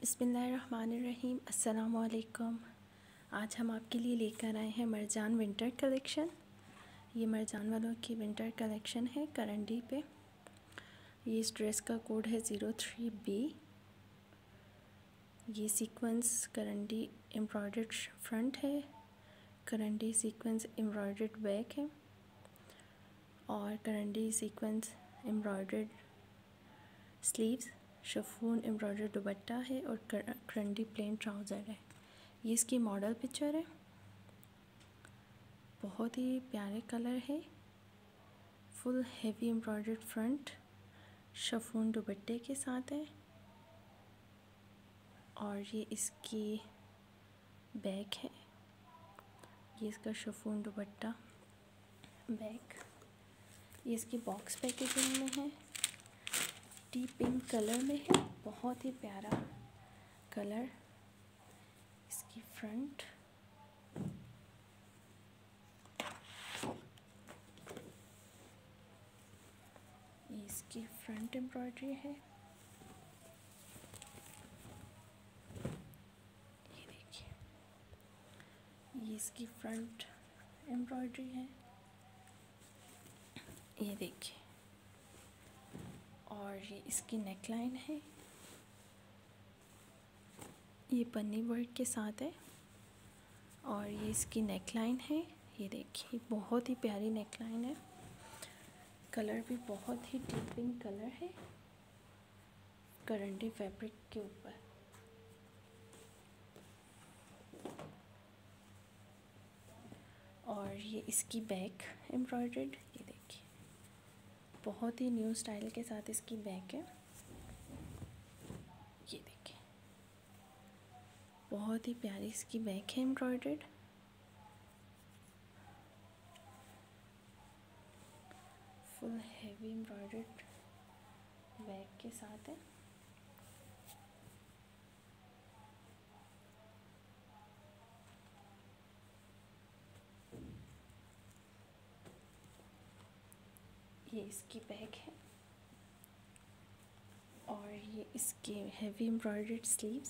बिस्मिल्लाहिर्रहमानिर्रहीम। अस्सलामुअलैकुम। आज हम आपके लिए लेकर आए हैं मरजान विंटर कलेक्शन। ये मरजान वालों की विंटर कलेक्शन है करंडी पे। ये इस ड्रेस का कोड है 03B। ये सीक्वेंस करंडी एम्ब्रॉयडर्ड फ्रंट है, करंडी सीक्वेंस एम्ब्रॉयडर्ड बैक है और करंडी sequence embroidered sleeves, chiffon embroidered dupatta है और करंडी प्लेन ट्राउज़र है। ये इसकी मॉडल पिक्चर है। बहुत ही प्यारे कलर है। Full heavy embroidered front chiffon दुपट्टे के साथ है और ये इसकी बैक है। ये इसका शिफॉन दुपट्टा बैक। ये इसकी बॉक्स पैकेजिंग में है, टी पिंक कलर में है। बहुत ही प्यारा कलर। इसकी फ्रंट, ये इसकी फ्रंट एम्ब्रॉयडरी है। ये देखिए, ये इसकी फ्रंट एम्ब्रॉयडरी है। ये देखिए, और ये इसकी नेकलाइन है। ये पन्नी वर्क के साथ है और ये इसकी नेकलाइन है। ये देखिए, बहुत ही प्यारी नेकलाइन है। कलर भी बहुत ही डीप पिंक कलर है करंडी फैब्रिक के ऊपर। और ये इसकी बैक एम्ब्रॉयडर्ड। ये देखिए, बहुत ही न्यू स्टाइल के साथ इसकी बैक है। ये देखिए, बहुत ही प्यारी इसकी बैक है embroidered. Full heavy embroidered back के साथ है। ये इसकी बैक है और ये इसके हेवी एम्ब्रॉयडर्ड स्लीव्स।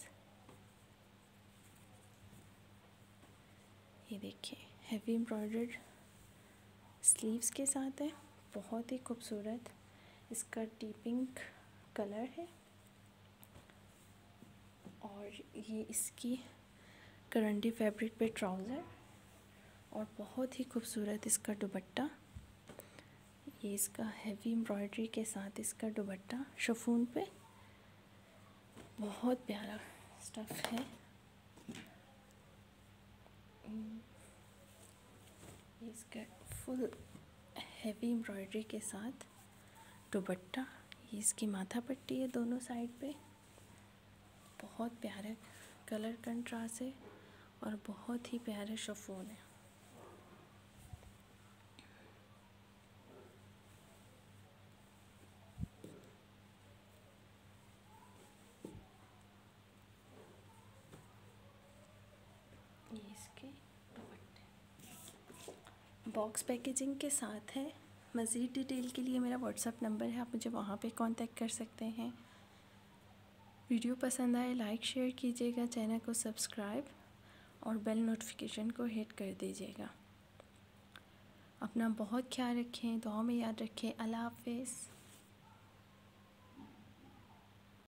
ये देखिए, हेवी एम्ब्रॉयडर्ड स्लीव्स के साथ है। बहुत ही खूबसूरत इसका टी पिंक कलर है और ये इसकी करंडी फैब्रिक पे ट्राउज़र और बहुत ही खूबसूरत इसका दुपट्टा। ये इसका हेवी एम्ब्रॉयडरी के साथ इसका दुपट्टा शिफॉन पे। बहुत प्यारा स्टफ़ है। ये इसका फुल हेवी एम्ब्रॉयडरी के साथ दुपट्टा। ये इसकी माथा पट्टी है दोनों साइड पे। बहुत प्यारे कलर कंट्रास्ट है और बहुत ही प्यारे शिफॉन है। ये इसके दुपट्टे बॉक्स पैकेजिंग के साथ है। मज़ीद डिटेल के लिए मेरा व्हाट्सअप नंबर है, आप मुझे वहाँ पे कांटेक्ट कर सकते हैं। वीडियो पसंद आए लाइक शेयर कीजिएगा, चैनल को सब्सक्राइब और बेल नोटिफिकेशन को हिट कर दीजिएगा। अपना बहुत ख्याल रखें, दुआ में याद रखें। अल्लाह हाफ़िज़।